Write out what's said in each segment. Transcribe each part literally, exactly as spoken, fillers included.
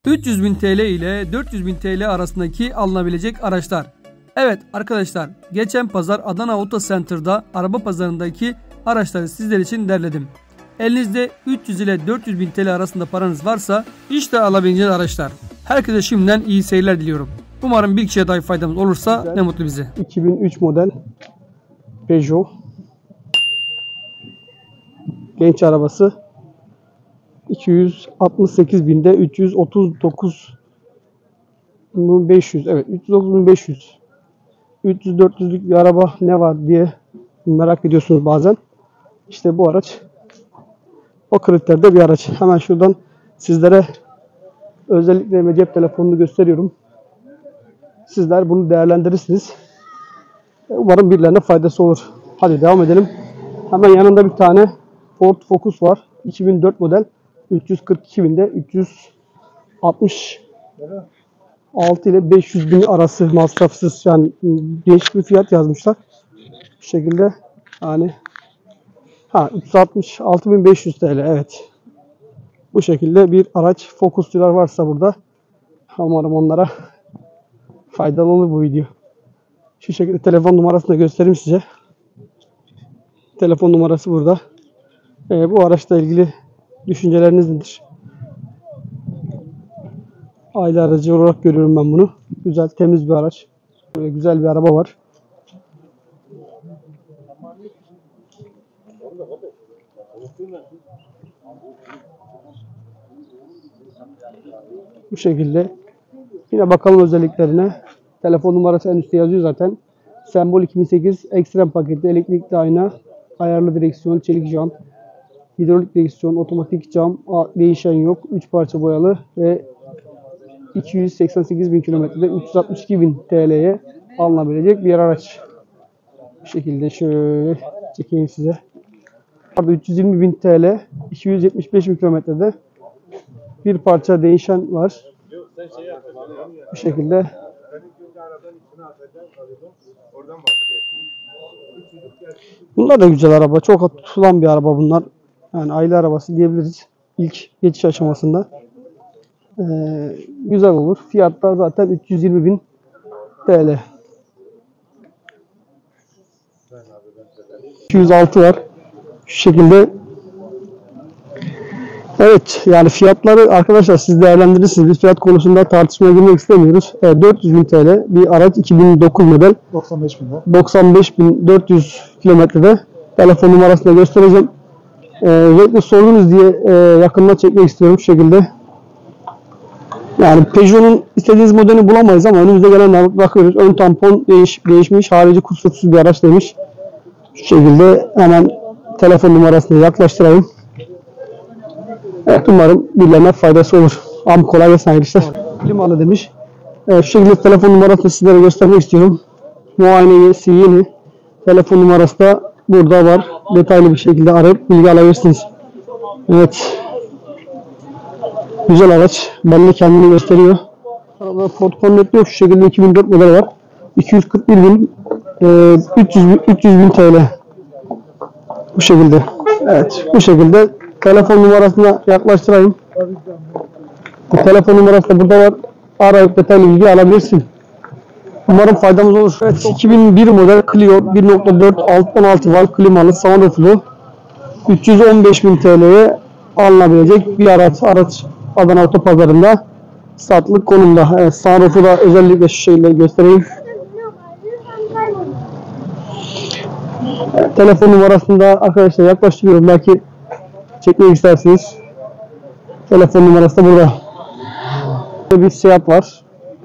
üç yüz bin T L ile dört yüz bin T L arasındaki alınabilecek araçlar. Evet arkadaşlar, geçen pazar Adana Auto Center'da araba pazarındaki araçları sizler için derledim. Elinizde üç yüz ile dört yüz bin T L arasında paranız varsa işte alabileceğiniz araçlar. Herkese şimdiden iyi seyirler diliyorum. Umarım bir kişiye dahi faydamız olursa güzel. Ne mutlu bize. iki bin üç model Peugeot genç arabası. iki yüz altmış sekiz binde üç yüz otuz dokuz bin beş yüz, evet üç yüz otuz bin beş yüz. üç yüz dört yüzlük bir araba ne var diye merak ediyorsunuz bazen. İşte bu araç o kriterde bir araç. Hemen şuradan sizlere özellikle cep telefonunu gösteriyorum. Sizler bunu değerlendirirsiniz. Umarım birilerine faydası olur. Hadi devam edelim. Hemen yanında bir tane Ford Focus var. iki bin dört model. üç yüz kırk iki binde üç yüz altmış altı ile beş yüz bin arası masrafsız, yani değişik bir fiyat yazmışlar. Bu şekilde yani ha üç yüz altmış altı bin beş yüz T L, evet. Bu şekilde bir araç. Focus'cular varsa burada umarım onlara faydalı olur bu video. Şu şekilde telefon numarasını da göstereyim size. Telefon numarası burada. Ee, bu araçla ilgili düşünceleriniz nedir? Aile aracı olarak görüyorum ben bunu. Güzel, temiz bir araç. Böyle güzel bir araba var. Bu şekilde. Yine bakalım özelliklerine. Telefon numarası en üstte yazıyor zaten. Sembol iki bin sekiz, ekstrem paketi, elektrikli ayna, ayarlı direksiyon, çelik jant, hidrolik direksiyon, otomatik cam, değişen yok, üç parça boyalı ve iki yüz seksen sekiz bin kilometrede üç yüz altmış iki bin T L'ye alınabilecek bir araç. Bu şekilde şöyle çekeyim size. üç yüz yirmi bin T L, iki yüz yetmiş beş bin kilometrede bir parça değişen var. Bu şekilde. Bunlar da güzel araba. Çok tutulan bir araba bunlar. Yani aile arabası diyebiliriz. İlk geçiş aşamasında. Ee, güzel olur. Fiyatlar zaten üç yüz yirmi bin T L. iki yüz altı var. Şu şekilde. Evet, yani fiyatları arkadaşlar siz değerlendirirsiniz. Biz fiyat konusunda tartışmaya girmek istemiyoruz. E, dört yüz bin T L bir araç, iki bin dokuz model. doksan beş bin. doksan beş bin dört yüz kilometrede. Telefon numarasını göstereceğim. E, özellikle sordunuz diye e, yakından çekmek istiyorum şu şekilde. Yani Peugeot'un istediğiniz modelini bulamayız ama önümüzde gelenler bakıyoruz. Ön tampon değiş, değişmiş, harici kusursuz bir araç demiş. Şu şekilde hemen telefon numarasını yaklaştırayım. Evet, umarım birilerine faydası olur. Am kolay gelsin, hayırlı işler. Klimalı demiş. Evet, şu şekilde telefon numarasını sizlere göstermek istiyorum. Muayenesi yeni. Telefon numarası da burada var. Detaylı bir şekilde arayıp bilgi alabilirsiniz. Evet. Güzel araç. Belli kendini gösteriyor. Arada Ford Connect yok. Şu şekilde iki bin dört model var. iki yüz kırk bir bin üç yüz bin T L. Bu şekilde. Evet. Bu şekilde. Telefon numarasına yaklaştırayım. Bu telefon numarası da burada var. Arayıp detaylı bilgi alabilirsin. Umarım faydamız olur. Evet, iki bin bir model Clio bir nokta dört on altı valv klimalı sunrooflu üç yüz on beş bin T L'ye alınabilecek bir araç. Araç Adana Auto Pazarında satılık konumda. Evet, sunroofu da özellikle şu şekilde göstereyim. Evet, telefon numarasını da arkadaşlar yaklaştırıyorum. Belki çekmek isterseniz. Telefon numarası da burada. Bir Seat var.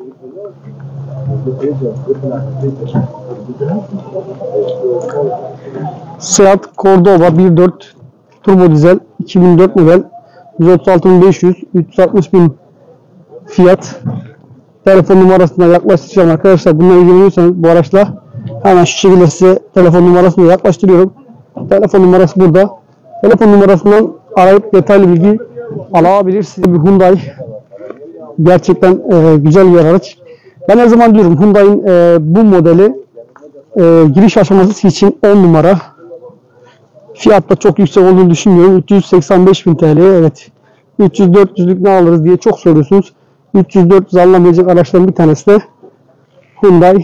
Seat Cordova bir nokta dört turbo dizel iki bin dört model yüz otuz altı bin beş yüz, üç yüz altmış bin fiyat. Telefon numarasına yaklaştıracağım arkadaşlar. Bununla ilgileniyorsanız bu araçla hemen şu şekilde size telefon numarasını yaklaştırıyorum. Telefon numarası burada. Telefon numarasından arayıp detaylı bilgi alabilirsiniz. Bir Hyundai. Gerçekten e, güzel bir araç. Ben her zaman diyorum Hyundai'nin e, bu modeli e, giriş aşaması için on numara. Fiyat da çok yüksek olduğunu düşünmüyorum. üç yüz seksen beş bin T L. Evet. üç yüz dört yüzlük ne alırız diye çok soruyorsunuz. üç yüz dört yüz alınabilecek araçların bir tanesi de Hyundai.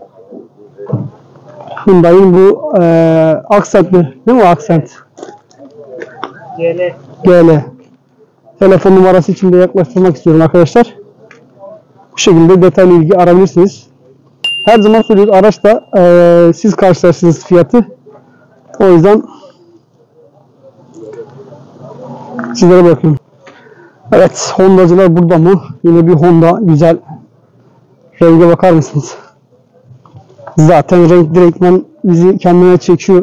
Hyundai'nin bu e, Accent'li değil mi Accent? G L. G L. Telefon numarası için de yaklaştırmak istiyorum arkadaşlar. Bu şekilde detaylı bilgi arayabilirsiniz. Her zaman söylüyoruz, araçta e, siz karşılarsınız fiyatı. O yüzden sizlere bırakıyorum. Evet, Honda'cılar burada mı? Yine bir Honda, güzel. Renge bakar mısınız? Zaten renk direktmen bizi kendine çekiyor.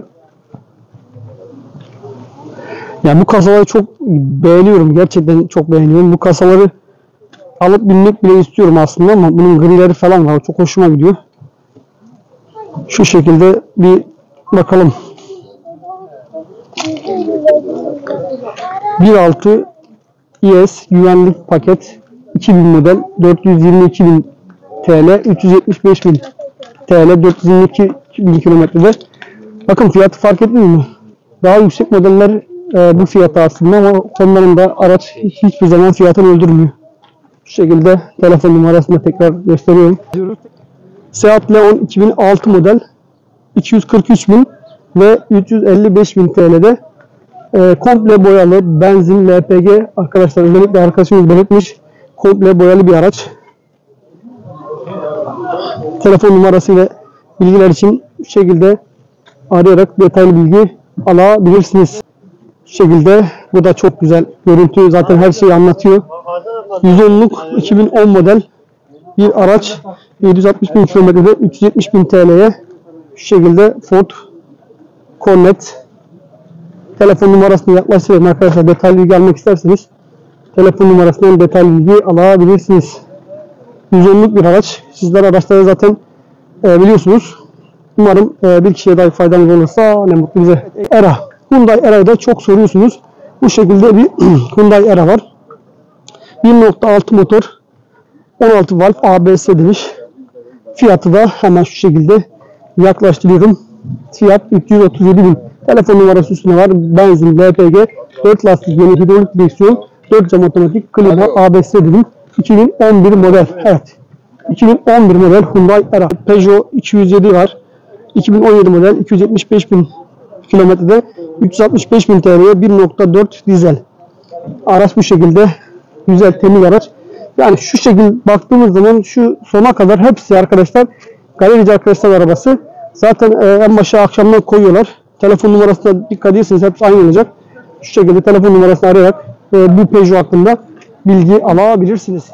Ya bu kasaları çok beğeniyorum. Gerçekten çok beğeniyorum. Bu kasaları alıp binmek bile istiyorum aslında ama bunun grileri falan var. Çok hoşuma gidiyor. Şu şekilde bir bakalım. bir nokta altı E S güvenlik paket iki bin model dört yüz yirmi iki bin T L, üç yüz yetmiş beş bin T L, dört yüz yirmi iki bin kilometrede. Bakın fiyatı fark etmiyor mu? Daha yüksek modeller e, bu fiyata aslında ama onların da araç hiçbir zaman fiyatını öldürmüyor. Şu şekilde telefon numarasını da tekrar gösteriyorum. Seat Leon iki bin altı model iki yüz kırk üç bin ve üç yüz elli beş bin T L'de e, komple boyalı benzin L P G, arkadaşlar özellikle arkadaşımız belirtmiş, komple boyalı bir araç. Telefon numarası ile bilgiler için bu şekilde arayarak detaylı bilgi alabilirsiniz. Şu şekilde bu da çok güzel görüntü, zaten her şeyi anlatıyor. yüz onluk iki bin on model bir araç, yedi yüz altmış bin kilometrede üç yüz yetmiş bin T L'ye şu şekilde Ford Cornet. Telefon numarasını yaklaştırıyorum arkadaşlar, detaylı bilgi almak isterseniz telefon numarasından detaylı bilgi alabilirsiniz. yüz onluk bir araç. Sizler araçları zaten e, biliyorsunuz. Umarım e, bir kişiye dahi faydamız olursa ne mutlu bize. Era. Hyundai Era'yı da çok soruyorsunuz. Bu şekilde bir Hyundai Era var. bir nokta altı motor, on altı valve A B S demiş. Fiyatı da hemen şu şekilde yaklaştırıyorum. Fiyat üç yüz otuz yedi bin. Telefon numarası üstüne var. Benzin, L P G, dört lastik, yeni hidrolik direksiyon, dört cam otomatik, klima, A B S dedim. iki bin on bir model. Evet. iki bin on bir model Hyundai Era. Peugeot iki yüz yedi var. iki bin on yedi model, iki yüz yetmiş beş bin kilometrede üç yüz altmış beş bin T L'ye bir nokta dört dizel. Araç bu şekilde güzel, temiz araç. Yani şu şekilde baktığımız zaman şu sona kadar hepsi arkadaşlar galerici arkadaşlar arabası. Zaten e, en başa akşamdan koyuyorlar. Telefon numarasına dikkat etseniz hepsi aynı olacak. Şu şekilde telefon numarasını arayarak e, bu Peugeot hakkında bilgi alabilirsiniz.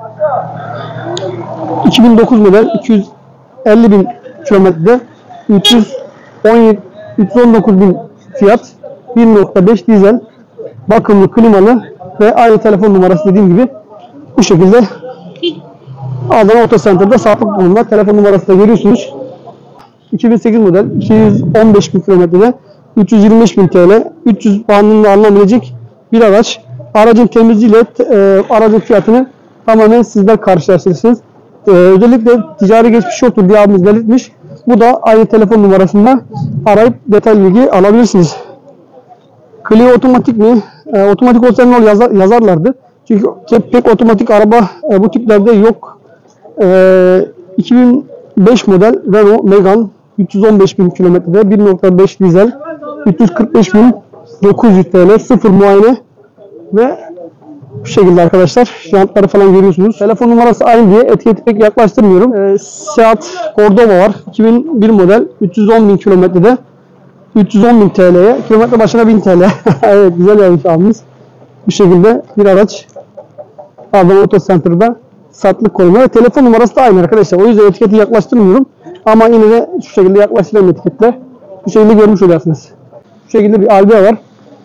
iki bin dokuz model iki yüz elli bin kilometrede üç yüz on yedi, üç yüz on dokuz bin fiyat, bir nokta beş dizel, bakımlı, klimalı ve aynı telefon numarası dediğim gibi bu şekilde Adana Auto Center'da sabit bulunma. Telefon numarası da görüyorsunuz. iki bin sekiz model iki yüz on beş bin kilometrede üç yüz yirmi beş bin T L, üç yüz bandında alınabilecek bir araç. Aracın temizliğiyle e, aracın fiyatını tamamen sizler karşılaştırırsınız. E, özellikle ticari geçmiş yoktur diye abimiz belirtmiş. Bu da aynı telefon numarasında arayıp detaylı bilgi alabilirsiniz. Clio otomatik mi? E, otomatik olsa ne olur yazar, yazarlardı. Çünkü pek otomatik araba e, bu tiplerde yok. E, iki bin beş model Renault Megane üç yüz on beş bin kilometrede bir nokta beş dizel, üç yüz kırk beş bin dokuz yüz T L, sıfır muayene ve bu şekilde arkadaşlar jantları falan görüyorsunuz. Telefon numarası aynı diye etiketi pek yaklaştırmıyorum. E, Seat Cordova var. iki bin bir model üç yüz on bin kilometrede üç yüz on bin T L'ye, kilometre başına bin T L. Evet, güzel yapmış abimiz. Bu şekilde bir araç Adana Auto Center'da satlık koyma ve telefon numarası da aynı arkadaşlar. O yüzden etiketi yaklaştırmıyorum. Ama yine de şu şekilde yaklaştırıyorum etiketle. Bu şekilde görmüş oluyorsunuz. Bu şekilde bir Albea var.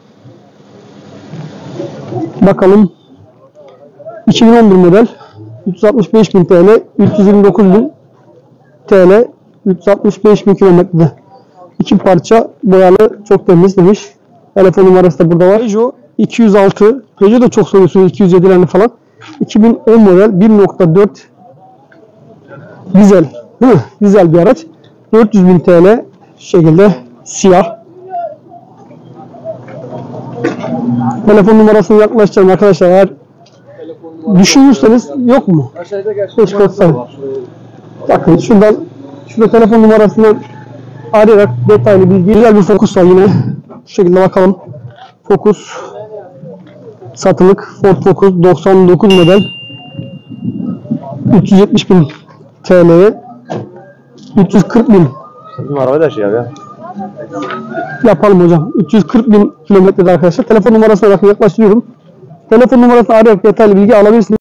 Bakalım. iki bin on bir model üç yüz altmış beş bin T L, üç yüz yirmi dokuz bin T L, üç yüz altmış beş bin kilometrede. İki parça boyalı, çok temiz demiş. Telefon numarası da burada var. Peugeot iki yüz altı. Peugeot da çok soruyorsunuz, iki yüz yedilerini falan. iki bin on model bir nokta dört dizel. Değil mi? Dizel bir araç. dört yüz bin T L şekilde siyah. Telefon numarasını yaklaşacağım arkadaşlar. Eğer Düşünürseniz yok mu? beş kod Bakın şuradan şurada telefon numarasından arayarak detaylı bilgi. Güzel bir Focus var yine. Şu şekilde bakalım. Focus satılık. Ford Focus doksan dokuz model. üç yüz yetmiş bin T L'ye üç yüz kırk bin. Bizim araba da şey abi ya. Yapalım hocam. üç yüz kırk bin kilometrede arkadaşlar. Telefon numarasına bakın yaklaştırıyorum. Telefon numarasını arayarak detaylı bilgi alabilirsiniz.